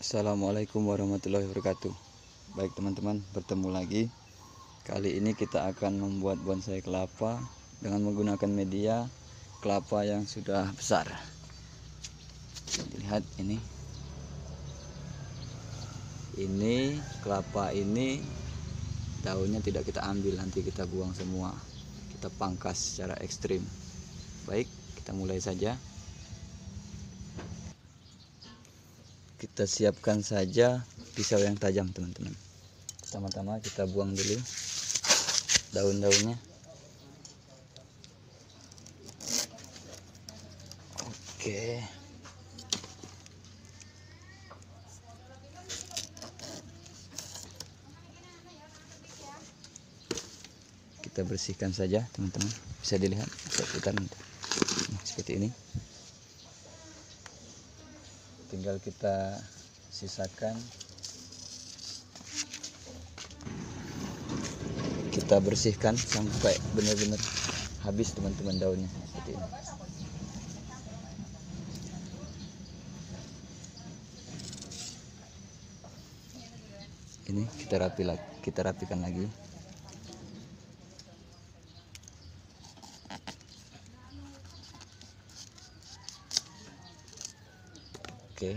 Assalamualaikum warahmatullahi wabarakatuh. Baik teman-teman, bertemu lagi. Kali ini kita akan membuat bonsai kelapa dengan menggunakan media kelapa yang sudah besar. Lihat ini. Ini kelapa ini daunnya tidak kita ambil, nanti kita buang semua. Kita pangkas secara ekstrim. Baik, kita mulai saja. Kita siapkan saja pisau yang tajam teman-teman. Pertama-tama kita buang dulu daun-daunnya. Oke. Kita bersihkan saja teman-teman. Bisa dilihat, saya putar seperti ini. Tinggal kita sisakan, kita bersihkan sampai benar-benar habis teman-teman daunnya seperti ini. Ini kita rapikan lagi. Oke.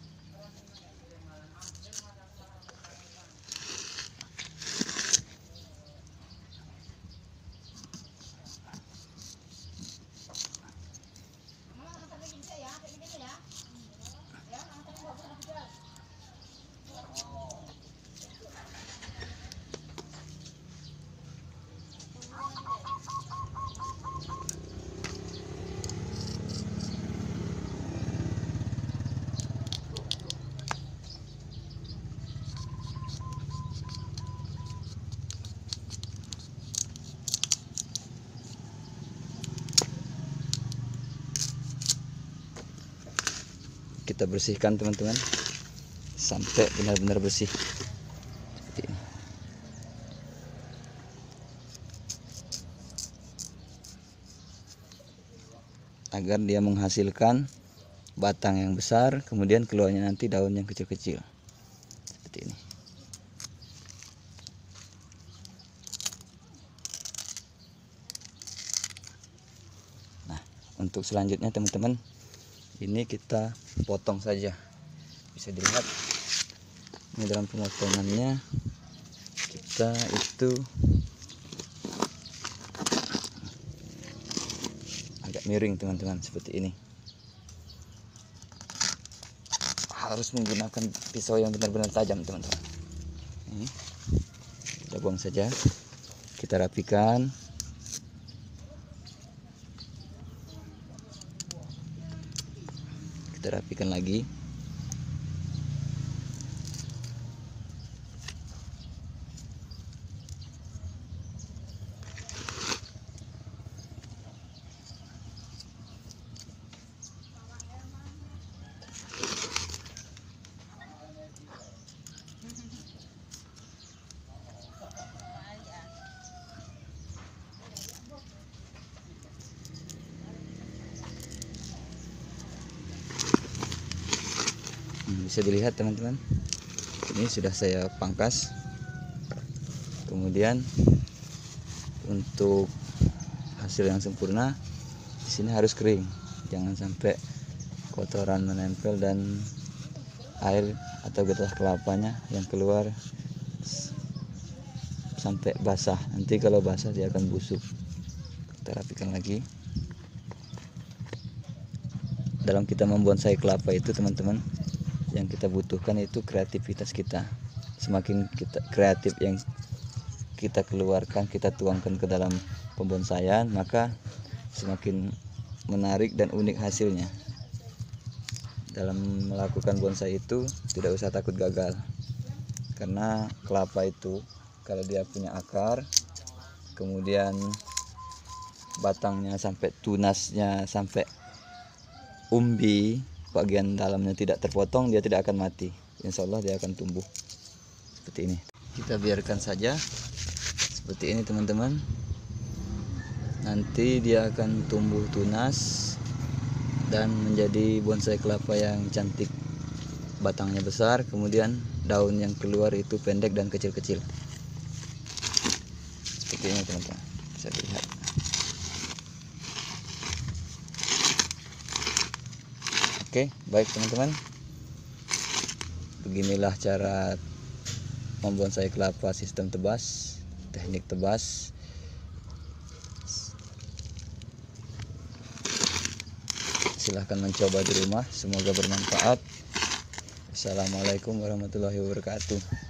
Kita bersihkan teman-teman sampai benar-benar bersih seperti ini. Agar dia menghasilkan batang yang besar, kemudian keluarnya nanti daun yang kecil-kecil seperti ini. Nah, untuk selanjutnya teman-teman, ini kita potong saja. Bisa dilihat ini dalam pemotongannya kita itu agak miring teman-teman, seperti ini. Harus menggunakan pisau yang benar-benar tajam teman-teman. Ini kita buang saja, kita rapikan. Kita rapikan lagi. Bisa dilihat teman-teman, ini sudah saya pangkas. Kemudian untuk hasil yang sempurna, di sini harus kering, jangan sampai kotoran menempel dan air atau getah kelapanya yang keluar sampai basah. Nanti kalau basah dia akan busuk. Kita rapikan lagi. Dalam kita membonsai kelapa itu teman-teman, yang kita butuhkan itu kreativitas kita. Semakin kita kreatif yang kita keluarkan, kita tuangkan ke dalam pembonsaian, maka semakin menarik dan unik hasilnya. Dalam melakukan bonsai itu tidak usah takut gagal, karena kelapa itu kalau dia punya akar, kemudian batangnya sampai tunasnya sampai umbi, bagian dalamnya tidak terpotong, dia tidak akan mati. Insya Allah dia akan tumbuh seperti ini. Kita biarkan saja seperti ini teman-teman. Nanti dia akan tumbuh tunas dan menjadi bonsai kelapa yang cantik batangnya besar, kemudian daun yang keluar itu pendek dan kecil-kecil. Seperti ini teman-teman, bisa dilihat. Oke, baik teman-teman, beginilah cara membonsai kelapa sistem tebas, teknik tebas. Silahkan mencoba di rumah, semoga bermanfaat. Assalamualaikum warahmatullahi wabarakatuh.